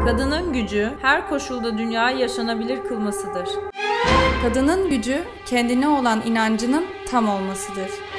Kadının gücü her koşulda dünyayı yaşanabilir kılmasıdır. Kadının gücü kendine olan inancının tam olmasıdır.